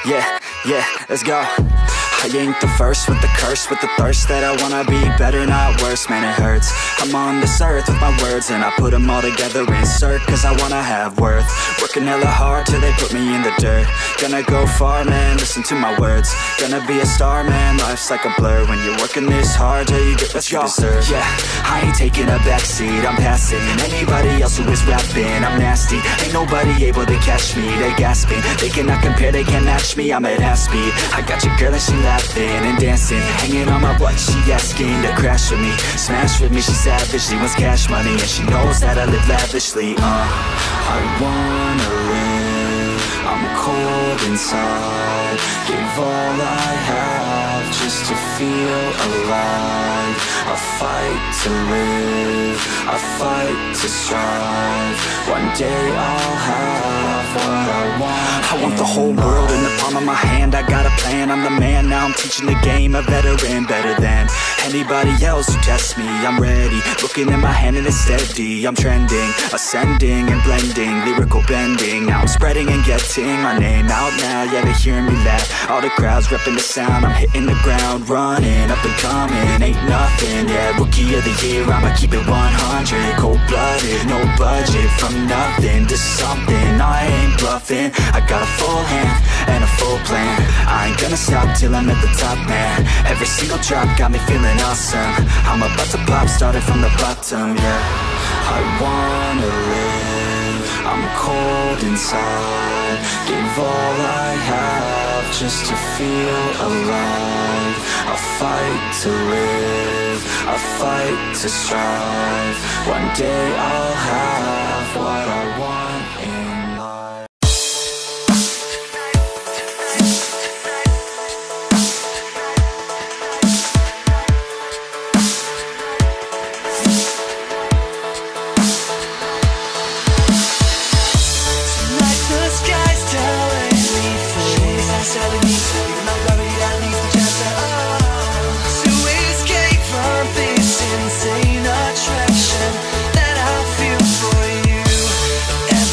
Yeah, let's go. I ain't the first with the curse, with the thirst that I wanna be better, not worse, man it hurts. I'm on this earth with my words and I put them all together, insert, cause I wanna have worth. Working hella hard till they put me in the dirt. Gonna go far, man, listen to my words. Gonna be a star, man, life's like a blur. When you're working this hard till you get what you deserve. Yeah, I ain't taking a backseat, I'm passing anybody else who is rapping. I'm nasty, ain't nobody able to catch me. They gasping, they cannot compare, they can't match me. I'm at half speed, I got your girl and she laughing and dancing, hanging on my butt, she asking to crash with me, smash with me, she savage, she wants cash money, and she knows that I live lavishly. I wanna live, I'm cold inside, give all I have just to feel alive. I fight to live, I fight to strive, one day I'll have what I want. I want the whole world in the palm of my hand, I got a plan, I'm the man, now I'm teaching the game, a veteran, better than anybody else who tests me. I'm ready, looking at my hand and it's steady, I'm trending, ascending and blending, lyrical bending, now I'm spreading and getting my name out now, yeah they hearing me laugh, all the crowds repping the sound, I'm hitting the ground, running, up and coming, ain't nothing, yeah, rookie of the year, I'ma keep it 100, cold-blooded, no budget, from nothing to something, I ain't bluffing, I got a full hand and a full plan, I ain't gonna stop till I'm at the top, man, every single drop got me feeling awesome, I'm about to pop, started from the bottom, yeah, I wanna live, I'm cold inside, give all I have just to feel alive, I fight to live, I fight to strive, one day I'll have what I want in life. Insane attraction that I feel for you.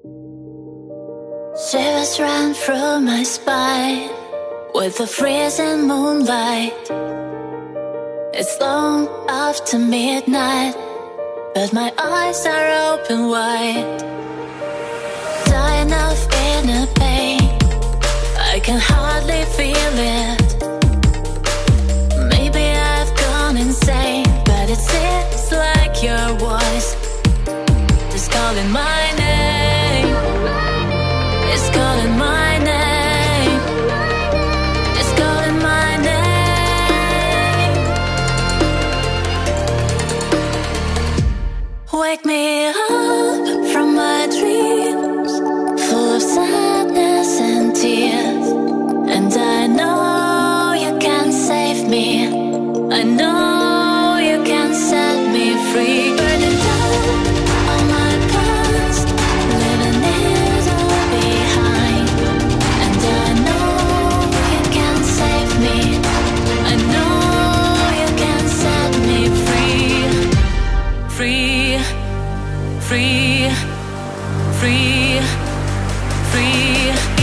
Shivers ran through my spine with the freezing moonlight. It's long after midnight, but my eyes are open wide. Dying of inner pain, I can hardly feel it. Maybe I've gone insane, but it seems like your voice is calling my name. It's calling my name. It's calling my name. Wake me up from my dreams, full of sadness and tears. And I know you can save me. I know you can set me free. Burning down all my past, leaving it all behind. And I know you can save me. I know you can set me free. Free, free, free, free.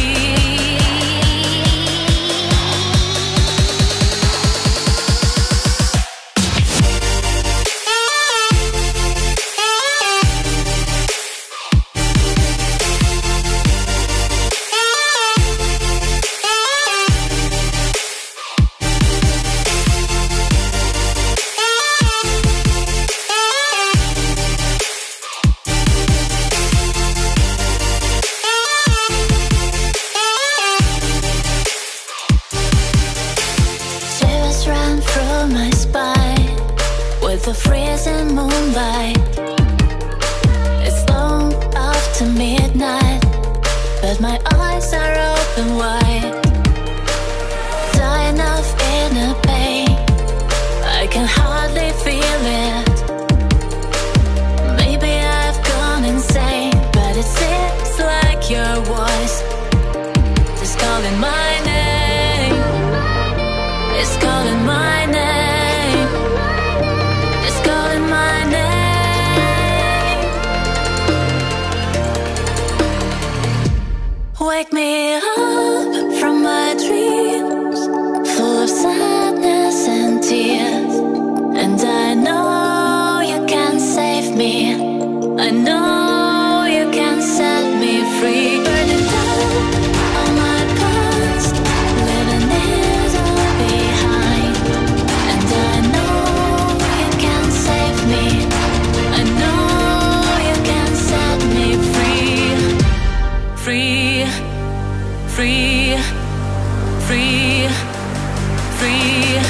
The freezing moonlight. It's long after midnight, but my eyes are open wide. Dying of inner pain, I can hardly feel it. Maybe I've gone insane, but it seems like your voice is calling my name. It's calling my name. My name. Wake me up from my dreams, full of sadness and tears. And I know you can save me. I know you can set me free. Burning down all my past, leaving it all behind. And I know you can save me. I know you can set me free. Free, free, free, free.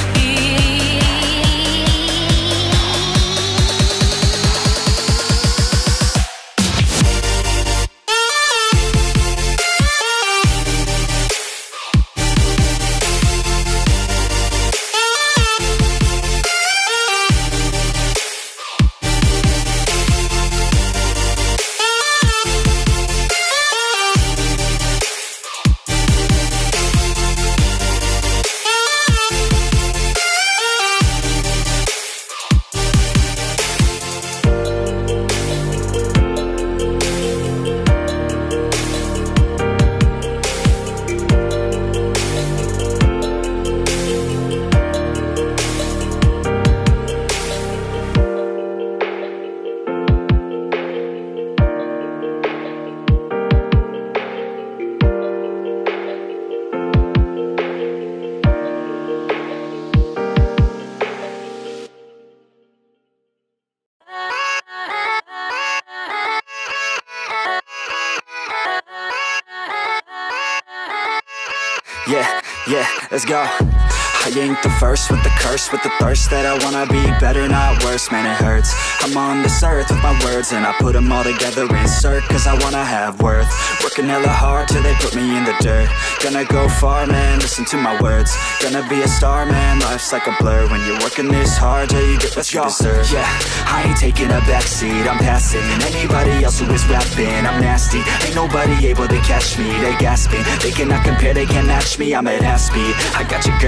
Yeah, let's go. I ain't the first with the curse, with the thirst that I wanna be better, not worse, man it hurts. I'm on this earth with my words and I put them all together, insert, cause I wanna have worth. Working hella hard till they put me in the dirt. Gonna go far, man, listen to my words. Gonna be a star, man, life's like a blur. When you're working this hard, yeah, you get what you deserve. Yeah, I ain't taking a backseat, I'm passing anybody else who is rapping. I'm nasty, ain't nobody able to catch me. They gasping, they cannot compare, they can't match me. I'm at half speed, I got your girl and she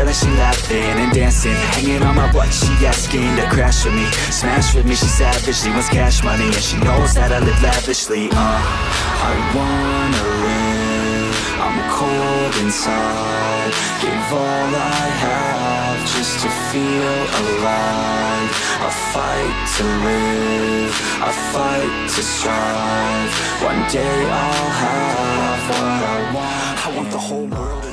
laughing and dancing, hanging on my butt, she asking to crash with me, smash with me, she savage, she wants cash money, and she knows that I live lavishly. I wanna live, I'm cold inside, give all I have just to feel alive. I fight to live, I fight to strive, one day I'll have what I want. I want the whole world to